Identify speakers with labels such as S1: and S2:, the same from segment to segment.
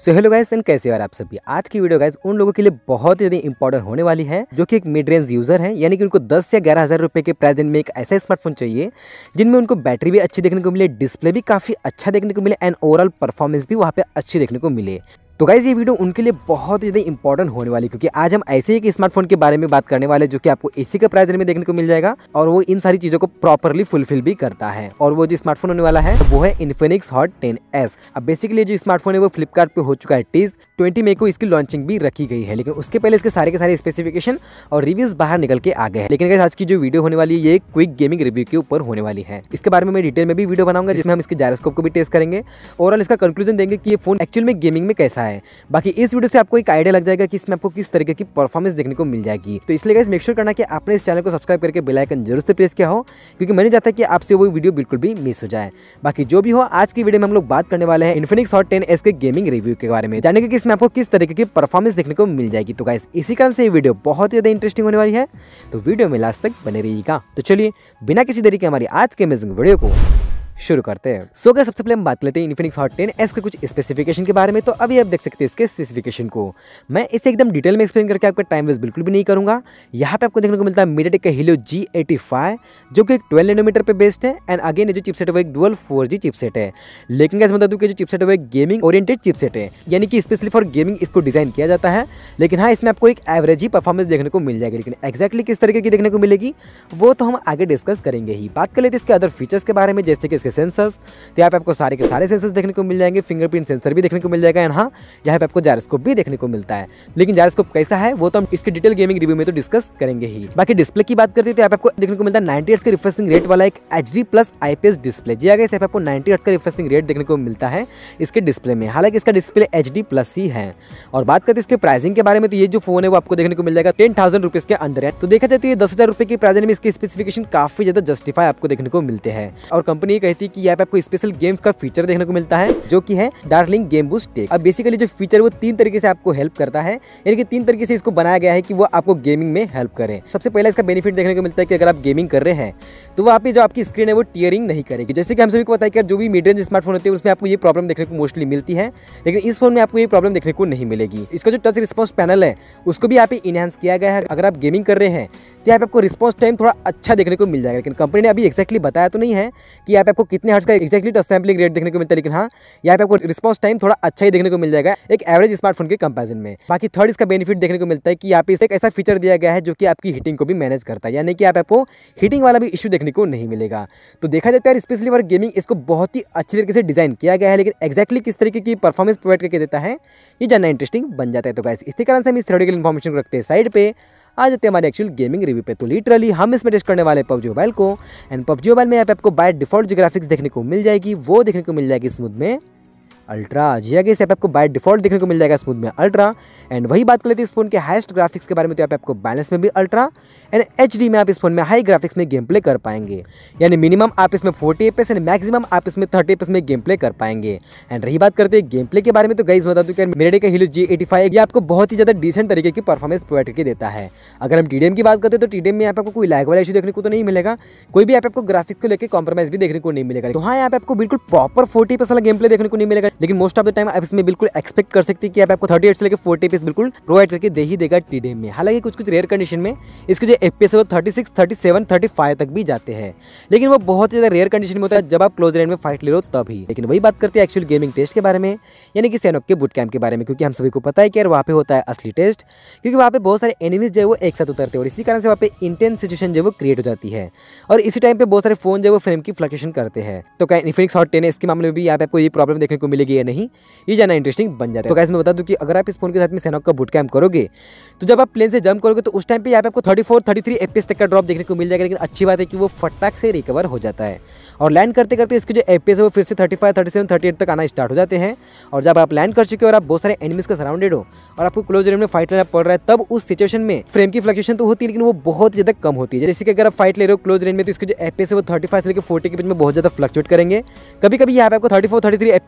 S1: So hello guys and कैसे हो यार आप सभी। आज की वीडियो गाइस उन लोगों के लिए बहुत ही ज़्यादा इंपॉर्टेंट होने वाली है जो कि एक मिड रेंज यूजर है, यानी कि उनको 10 या 11,000 रुपए के प्राइस में एक ऐसा स्मार्टफोन चाहिए जिनमें उनको बैटरी भी अच्छी देखने को मिले, डिस्प्ले भी काफ़ी अच्छा देखने को मिले एंड ओवरऑल परफॉर्मेंस भी वहाँ पे अच्छी देखने को मिले। तो गाइस ये वीडियो उनके लिए बहुत ही ज़्यादा इंपॉर्टेंट होने वाली, क्योंकि आज हम ऐसे ही एक स्मार्टफोन के बारे में बात करने वाले जो कि आपको इसी के प्राइस में देखने को मिल जाएगा और वो इन सारी चीज़ों को प्रॉपरली फुलफिल भी करता है। और वो जो स्मार्टफोन होने वाला है वो है इन्फिनिक्स हॉट 10S। अब बेसिकली जो स्मार्टफोन है वो फ्लिपकार्ट पे हो चुका है टीज 20 मई को इसकी लॉन्चिंग भी रखी गई है, लेकिन उसके पहले इसके सारे के सारे स्पेसिफिकेशन और रिव्यूज बाहर निकल के आ गए हैं। लेकिन आज की जो वीडियो होने वाली है ये क्विक गेमिंग रिव्यू के ऊपर होने वाली है। इसके बारे में मैं डिटेल में भी वीडियो बनाऊंगा जिसमें हम इसके जायरोस्कोप को भी टेस्ट करेंगे, ओवरऑल इसका कंक्लूजन देंगे कि ये फोन एक्चुअल में गेमिंग में कैसा है। बाकी इस वीडियो से आपको एक आइडिया लग जाएगा कि इसमें आपको किस तरीके की परफॉर्मेंस देखने को मिल जाएगी। तो इसलिए गाइस मेक श्योर करना कि आपने इस चैनल को सब्सक्राइब करके बेल आइकन जरूर से प्रेस किया हो, क्योंकि मैं नहीं चाहता कि आपसे वो वीडियो बिल्कुल भी मिस हो जाए। बाकी जो भी हो, आज की वीडियो में हम लोग बात करने वाले हैं इन्फिनिक्स हॉट 10S के गेमिंग रिव्यू के बारे में, जानेंगे कि इसमें आपको किस तरीके की परफॉर्मेंस देखने को मिल जाएगी। तो गाइस इसी कारण से ये वीडियो बहुत ही ज्यादा इंटरेस्टिंग होने वाली है, तो वीडियो में लास्ट तक बने रहिएगा। तो चलिए बिना किसी देरी के हमारी आज के अमेजिंग वीडियो को शुरू करते हैं। सो गाइस सबसे पहले हम बात लेते हैं इन्फिनिक्स हॉट 10S के कुछ स्पेसिफिकेशन के बारे में। तो अभी आप देख सकते हैं इसके स्पेसिफिकेशन को, मैं इसे एकदम डिटेल में एक्सप्लेन करके आपका टाइम वेस्ट बिल्कुल भी नहीं करूंगा। यहाँ पे आपको देखने को मिलता है मीडियाटेक का हीलियो G85 जो कि एक 12 नैनोमीटर पे बेस्ड है एंड अगेन जो चिपसेट है वो एक डुअल 4G चिपसेट है। लेकिन गाइस बता दूं कि जो चिपसेट है वो एक गेमिंग ओरिएंटेड चिपसेट है, यानी कि स्पेशली फॉर गेमिंग इसको डिजाइन किया जाता है। लेकिन हाँ, इसमें आपको एक एवरेज ही परफॉर्मेंस देखने को मिल जाएगी, लेकिन एक्जैक्टली किस तरीके की देखने को मिलेगी वो तो हम आगे डिस्कस करेंगे ही। बात कर लेते हैं इसके अदर फीचर्स के बारे में, जैसे कि इसके सेंसर्स। तो यहाँ पे आपको सारे के सारे सेंसर्स देखने को मिल जाएंगे, फिंगरप्रिंट सेंसर भी देखने को मिल जाएगा एंड हाँ, यहाँ पे आपको जायरोस्कोप भी देखने को मिलता है। लेकिन जायरोस्कोप कैसा है वो तो हम इसके डिटेल गेमिंग रिव्यू में तो डिस्कस करेंगे ही। बाकी डिस्प्ले की बात करते हैं तो यहाँ पे आपको देखने को मिलता है 90 हर्ट्ज के रिफ्रेशिंग रेट वाला एक HD+ IPS डिस्प्ले। जी आगे आपको 90 हर्ट्ज का रिफ्रेशिंग रेट देखने को मिलता है इसके डिस्प्ले में, हालांकि इसका डिस्प्ले HD+ ही है। और बात करते हैं इसके प्राइसिंग के बारे में, तो ये जो फोन है वो आपको देखने को मिल जाएगा 10,000 रुपीज के अंदर है। तो देखा जाए तो ये 10,000 रुपए की प्राइस में इसके स्पेसिफिकेशन काफी ज्यादा जस्टिफाई आपको देखने को मिलते हैं। और कंपनी ये कहती है कि यहाँ पे आपको स्पेशल गेम का फीचर देखने को मिलता है जो कि है डार्कलिंग गेम बूस्ट टेक। अब बेसिकली जो फीचर वो 3 तरीके से आपको हेल्प करता है, यानी कि 3 तरीके से इसको बनाया गया है कि वो आपको गेमिंग में हेल्प करे। सबसे पहला इसका बेनिफिट देखने को मिलता है कि अगर आप गेमिंग कर रहे हैं तो वहाँ पे जो आपकी स्क्रीन है वो टीयरिंग नहीं करेगी। जैसे कि हम सभी को पता है कि जो भी मिड रेंज स्मार्टफोन होते हैं उसमें आपको ये प्रॉब्लम देखने को मोस्टली मिलती है, लेकिन इस फोन में आपको ये प्रॉब्लम देखने को नहीं मिलेगी। इसका जो टच रिस्पॉन्स पैनल है उसको भी यहाँ पे इनहेंस किया गया है। अगर आप गेमिंग कर रहे हैं तो यहाँ पे आपको रिस्पॉन्स टाइम थोड़ा अच्छा देखने को मिल जाएगा, लेकिन कंपनी ने अभी एक्जैक्टली बताया तो नहीं है कि यहाँ पे आपको कितने हर्ट्ज का एक्जैक्टली टच सैंपलिंग रेट देखने को मिलता है, लेकिन हाँ, यहाँ पे आपको रिस्पॉन्स टाइम थोड़ा अच्छा ही देखने को मिल जाएगा एक एवरेज स्मार्टफोन के कंपैरिजन में। बाकी थर्ड इसका बेनिफिट देखने को मिलता है कि यहाँ पे एक ऐसा फीचर दिया गया है जो कि आपकी हीटिंग को भी मैनेज करता है, यानी कि आप आपको हीटिंग वाला भी इशू देखने को नहीं मिलेगा। तो देखा जाता है स्पेशली फॉर गेमिंग इसको बहुत ही अच्छी तरीके से डिजाइन किया गया है, लेकिन एक्जैक्टली किस तरीके की परफॉर्मेंस प्रोवाइड करके देता है ये जानना इंटरेस्टिंग बन जाता है। तो गाइस इसी कारण से हम इस थ्योरेटिकल इन्फॉर्मेशन को रखते हैं साइड पे, आ जाते हैं हमारे एक्चुअल गेमिंग रिव्यू पे। तो लिटरली हम इसमें टेस्ट करने वाले PUBG मोबाइल को एंड PUBG मोबाइल में यहाँ पे आपको बाय डिफॉल्ट जो ग्राफिक्स देखने को मिल जाएगी वो देखने को मिल जाएगी स्मूथ में अल्ट्रा। जी आगे से आपको बाय डिफॉल्ट देखने को मिल जाएगा स्मूथ में अल्ट्रा। एंड वही बात कर लेते हैं इस फोन के हाईएस्ट ग्राफिक्स के बारे में, तो यहाँ पे आपको बैलेंस में भी अल्ट्रा एंड HD में आप इस फोन में हाई ग्राफिक्स में गेम प्ले कर पाएंगे, यानी मिनिमम आप इसमें 40 FPS एंड मैक्सिमम आप इसमें 30 FPS में गेम प्ले कर पाएंगे। एंड रही बात करते हैं गेम प्ले के बारे में, तो गाइस बता दूं कि मीडियाटेक का हीलियो G85 ये आपको बहुत ही ज्यादा डिसेंट तरीके की परफॉर्मेंस प्रोवाइड करके देता है। अगर हम TDM की बात करते हैं तो TDM में यहाँ पे आपको कोई लैग वाला इशू देखने को तो नहीं मिलेगा, कोई भी यहाँ पे आपको ग्राफिक्स को लेकर कॉम्प्रोमाइज भी देखने को नहीं मिलेगा। तो हाँ, यहाँ पे आपको बिल्कुल प्रॉपर 40 FPS वाला गेम प्ले देखने को नहीं मिलेगा, लेकिन मोस्ट ऑफ द टाइम आप इसमें बिल्कुल एक्सपेक्ट कर सकते हैं कि आपको 30 हर्ट्ज से लेकर 40 FPS बिल्कुल प्रोवाइड करके दे ही देगा TDM में। हालांकि कुछ रेयर कंडीशन में इसके जो FPS है वो 36, 37, 35 तक भी जाते हैं, लेकिन वो बहुत ज़्यादा रेयर कंडीशन में होता है जब आप क्लोज रेंज में फाइट ले लो तभी। लेकिन वही बात करते हैं एक्चुअल गेमिंग टेस्ट के बारे में, यानी कि सैनोक के बूट कैंप के बारे में, क्योंकि हम सभी को पता है कि यार वहाँ पे होता है असली टेस्ट, क्योंकि वहाँ पे बहुत सारे एनिमीज जो है वो एक साथ उतरते हैं और इसी कारण से वहाँ पे इंटेंस सिचुएशन जो है वो क्रिएट हो जाती है और इसी टाइम पे बहुत सारे फोन जो है वो फ्रेम की फ्लक्चुएशन करते हैं। तो क्या इन्फिनिक्स हॉट 10S के मामले में भी यहाँ पे आपको ये प्रॉब्लम देखने को मिलेगी या नहीं, ये जानना इंटरेस्टिंग बन जाता है। तो गाइस मैं बता दूं कि अगर आप इस फोन के साथ में सैनोक का बूट कैंप करोगे तो जब आप प्लेन से जंप करोगे तो उस टाइम पे यहाँ पे आपको 34, 33 FPS तक का ड्रॉप देखने को मिल जाएगा, लेकिन अच्छी बात है कि वो फटाक से रिकवर हो जाता है और लैंड करते करते इसके जो FPS है वो फिर से 35, 37, 38 तक आना स्टार्ट हो जाते हैं। और जब आप लैंड कर चुके हो और आप बहुत सारे एनिमीज का सराउंडेड हो और आपको क्लोज रेंज में फाइट लेना पड़ रहा है, तब उस सिचुएशन में फ्रेम की फ्लक्चुएशन तो होती है, लेकिन वो बहुत ज़्यादा कम होती है। जैसे कि अगर आप फाइट ले रहे हो क्लोज रेंज में तो इसके जो FPS है वो 35 से लेकर 40 के बीच में बहुत ज़्यादा फ्लक्चुएट करेंगे। कभी कभी यहाँ पे आपको 34, 33 FPS तक का भी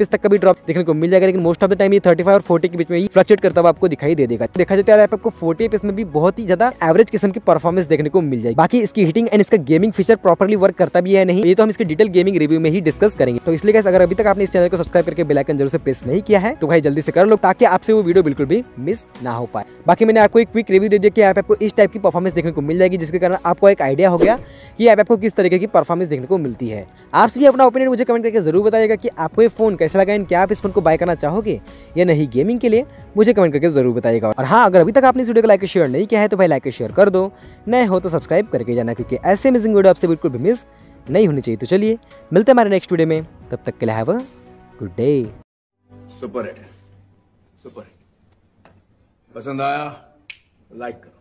S1: ड्रॉप देखने को मिल जाएगा, लेकिन मोस्ट ऑफ द टाइम ये 35 और 40 के बीच में ही फ्लक्चुएट करता हुआ आपको दिखाई दे देगा। देखा जाए तो यार ऐप आपको 40 FPS में भी बहुत ही ज्यादा एवरेज किस्म की परफॉर्मेंस देखने को मिल जाएगी। बाकी इसकी हीटिंग एंड इसका गेमिंग फीचर प्रॉपर्ली वर्क करता भी है नहीं, ये तो हम इसके डिटेल गेमिंग रिव्यू में ही डिस्कस करेंगे। तो इसलिए गाइस अगर अभी तक आपने इस चैनल को सब्सक्राइब करके बेल आइकन जरूर से प्रेस नहीं किया है तो भाई जल्दी से कर लो, ताकि आपसे वो वीडियो बिल्कुल भी मिस ना हो पाए। बाकी मैंने आपको एक क्विक रिव्यू दे दिया कि ऐप आपको इस टाइप की परफॉर्मेंस देखने को मिल जाएगी, जिसके कारण आपको एक आइडिया हो गया कि ऐप आपको किस तरीके की परफॉर्मेंस देखने को मिलती है। आप भी अपना ओपिनियन मुझे कमेंट करके जरूर बताइएगा कि आपको ये फोन कैसा लगा एंड क्या आप इस फोन को बाय करना चाहोगे या नहीं गेमिंग के लिए, मुझे कमेंट करके जरूर बताइएगा। और हाँ, अगर अभी तक आपने इस वीडियो को लाइक शेयर नहीं किया है तो भाई लाइक शेयर कर दो, नए हो तो सब्सक्राइब करके जाना, क्योंकि ऐसे अमेजिंग वीडियो आपसे बिल्कुल भी मिस नहीं होनी चाहिए। तो चलिए मिलते हैं हमारे नेक्स्ट वीडियो में, तब तक के लिए have a good day.
S2: Super hit है, सुपर हिट। पसंद आया लाइक करो,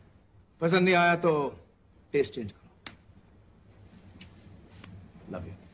S2: पसंद नहीं आया तो टेस्ट चेंज करो। Love you.